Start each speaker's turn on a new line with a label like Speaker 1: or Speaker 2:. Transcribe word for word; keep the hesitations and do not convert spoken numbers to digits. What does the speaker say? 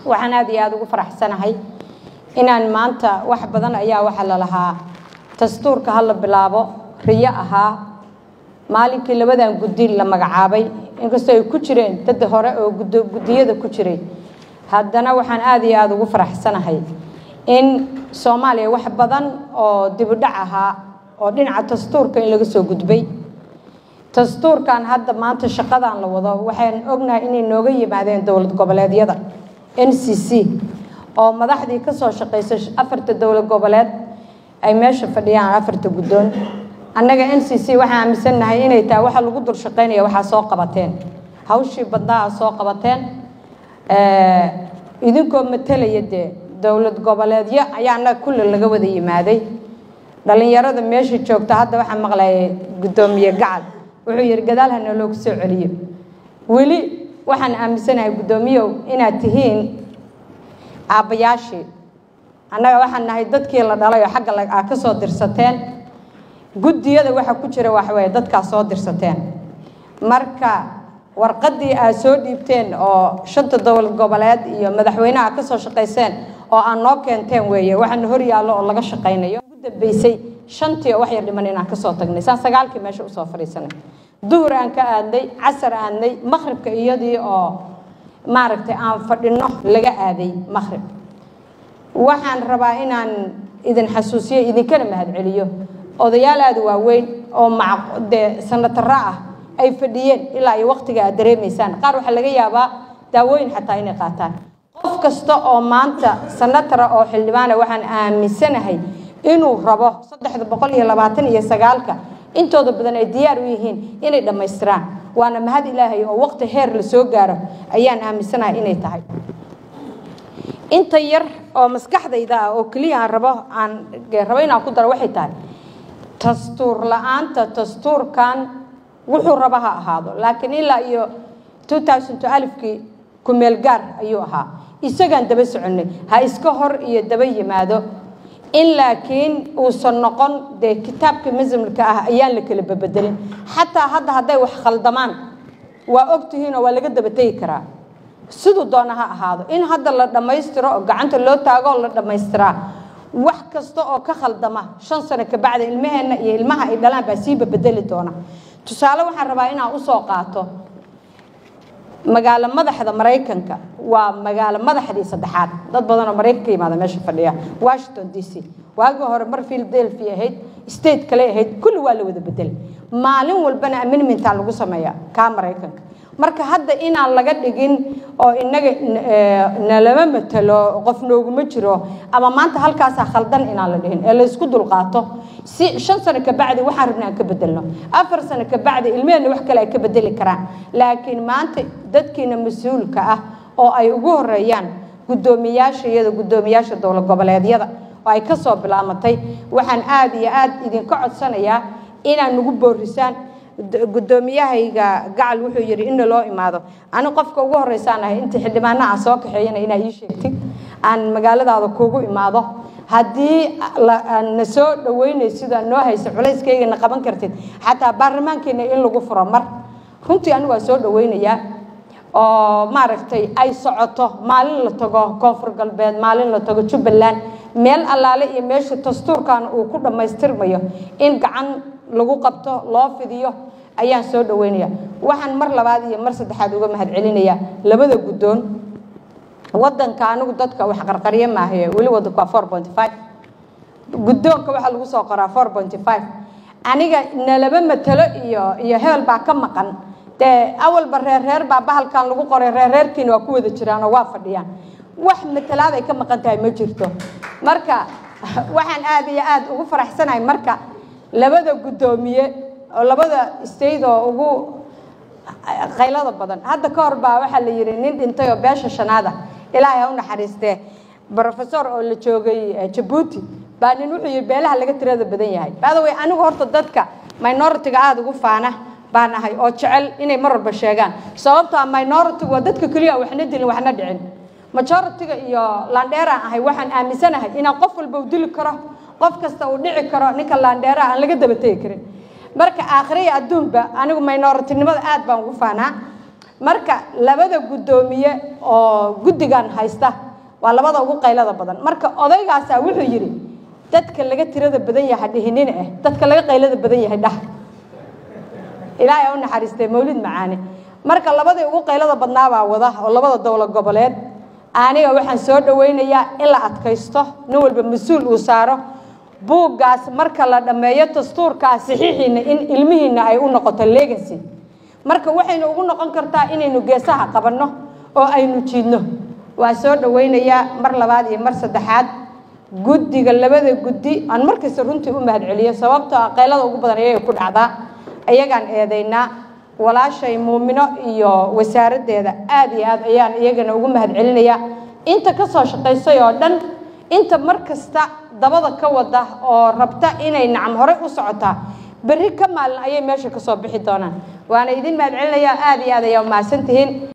Speaker 1: waxaan aad iyo aad ugu faraxsanahay inaan maanta wax badan ayaa waxa la lahaa dastuurka hal bilaabo riyo ahaa maalinkii labadan guddi la magacaabay inkastoo ay ku jireen dad hore oo guddiyada ku jiray haddana waxaan aad iyo aad ugu faraxsanahay in Soomaaliya wax badan oo dib u dhac ahaa oo dhinaca dastuurka in laga soo gudbay dastuurkan hadda maanta shaqadan la wado waxaan ognahay inay nooga yimaadeen dawlad goboleedyada N C C oo madaxdii ka soo shaqeysay afarta dawlad goboleed ay meesha fadhiyaan afarta guddoon annaga N C C waxaan aaminsanahay inay tahay waxa lagu dur shaqeynaya waxa soo qabateen hawshii badnaa soo qabateen ee idinkoo matalaya dawlad goboleedyo ayaana kulli laga wada yimaaday dhalinyarada meesha joogta hadda waxaan maqlaayay gudoomiye gacal wuxuu yiri gadaal hana loo soo celiyo wali waxaan aaminsanahay gudoomiyow inaad tihiin aabayaashii annaga waxaan nahay dadkii la dhalay oo xagga laga ka soo dirsateen guddiyada waxa ku jira wax weey dadka soo dirsateen marka warqadii ay soo dhiibteen oo shanta dawlad goboleed iyo madaxweynaha ka soo shaqeyseen oo aan noo keenteen weeye waxaan hor yaalo oo laga shaqeynayo ugu dambeysay shantii wax yar dhiman inaan ka soo tagnay saan sagaalkii meesha u soo fariisanay duhur aan ka aaday casar aanay maghribka iyadii oo maaragtay aan fadhino laga aaday maghrib waxaan rabaa inaan idin xasuusiyo idinkana mahad celiyo odayaal aad waaweyn oo macqde sanadara ah ay fadhiyeen ilaa ay waqtiga aad dareemaysaan qaar waxa laga yaabaa daawooyin xataa inay qaataan qof kasta oo maanta sanadara oo xildhibaan waxaan aaminsanahay inuu rabo saddex boqol iyo labaatan iyo sagaal ka intooda badan ay diyaar u yihiin inay dhameystiraan waana mahad ilaahay oo waqti heer la soo gaaro ayaan aaminsanahay inay tahay inta yar oo maskaxdayda oo kaliya aan rabo aan rabo inaan ku daro waxay tahay dastuur la'aanta dastuurkan wuxuu raba ha ahaado laakiin ilaa iyo two thousand alifkii ku meel gaar ayuu ahaa isagaan daba soconay ha iska hor iyo daba yimaado in laakiin uu soo noqon de kitaabka muslimka ah ayaan la kala bedelin xataa hadda haday wax khaldamaan waa ogtihiin oo waa laga daba tagi karaa sidoo doona ha ahaado in hadda la dhameystiro oo gacanta loo taago la dhameystiraa wax kasta oo ka khaldama shan sano ka bacda ilmaheena iyo ilmaha ay dhalaan ba sii bedeli doona tusaale waxaan rabaa inaan u soo qaato magaalo madaxda Mareykanka waa magaalo madaxdii saddexaad dad badan oo Mareykanka yimaada meesha fadhiya Washington D C waagi hore mar Philadelphia ahayd state kale ahayd kulli waa la wada bedel maalin walbana amendment lagu sameeyaa ka Mareykanka marka hadda inaan laga dhigin oo inaga nalama matalo qof nooguma jiro ama maanta halkaas khaldan inaan la dhihin ee la isku dul qaato si shan sano ka bacdi waxaan rabnaa ka bedelno afar sano ka bacdi ilmeena wax kale ay ka bedeli karaan laakiin maanta dadkiina mas'uulka ah oo ay ugu horeeyaan gudoomiyaasha iyada gudoomiyaasha dawlad goboleedyada oo ay ka soo bilaamatay waxaan aad iyo aad idin ka codsanayaa inaan ugu boorisaan guddoomiyahayga gacal wuxuu yiri in loo imaado ana qofka ugu horeysanahay inta xildhibaanna aan soo kaxeeyana inay ii sheegtay aan magaaladaada kuugu imaado hadii la soo dhaweynay sida noo hayso culayskayga qaban kartid xataa baarlamaankeena in lagu furo mar runtii anigu waa soo dhaweynaya oo maaragtay ay socoto maalin la tago koonfur galbeed maalin la tago Jubbaland meel allaale iyo meesha dastuurkan uu ku dhameystirmayo in gacan lagu qabto loo fidiyo ayaan soo dhaweynaya waxaan mar labaad iyo mar saddexaad uga mahad celinaya labada guddoon wadanka anigu dadka wax qarqariye maahay wali wadanka four point five guddoonka waxa lagu soo qoraa four point five aniga nalaba matalo iyo iyo heel baa ka maqan de awal bareer reer baa bahalkan lagu qoray reer reerkiina waa ku wada jiraan oo waa fadhiyaan wax matalaad ay ka maqan tahay ma jirto marka waxaan aad iyo aad ugu faraxsanahay marka labada guddoomiye oo labada state oo ugu qaylada badan hadda ka hor baa waxa la yiri nin dhintay oo beesha shanaada ilaahay ha u naxariistee professor oo la joogay Djibouti baa nin wuxuu yiri beelaha laga tirada badan yahay baada way anigu horta dadka minority-ga aad ugu faana baan ahay oo jecel inay marba sheegaan sababtoo ah minority waa dadka kaliya waxna dilin waxna dhicin majority-ga iyo landheera ahay waxaan aaminsanahay in qof walba uu dili karo qof kasta uu dhici karo ninka landheera aan laga daba tagi karin marka aakhiriya adduunba anigu minority-nimada aad baan ugu faanaa marka labada gudoomiye oo guddigan haysta waa labada ugu qaylada badan marka odaygaas wuxuu yiri dadka laga tirada badan yahay dhihinina ah dadka laga qaylada badan yahay dhax ilaahay oo naxariistay mawlid macaane marka labada ugu qaylada badnaa baa wada oo labada dawlad goboleed aniga waxaan soo dhaweynayaa in la adkaysto nin walba mas'uul uu saaro buuggaas marka la dhameeyo dastuurka saxiixiina in ilmihiina ay u noqoto legacy marka waxaynu ugu noqon kartaa inaynu geesaha qabanno oo aynu jiidno waa soo dhaweynayaa mar labaad iyo mar saddexaad guddiga labada guddi aan markasta runtii u mahad celiyo sababtoo ah qaylada ugu badan ayay ku dhacdaa ayagaan eedaynaa walaashay muumino iyo wasaaraddeeda aad iyo aad ayaan iyagana ugu mahad celinayaa inta ka soo shaqaysay oo dhan inta markasta dabada ka wada oo rabta inay nacam hore u socotaa berri ka maalin ayay meesha ka soo bixi doonaan waana idin mahad celinayaa aad iyo aad ayaa u mahadsantihiin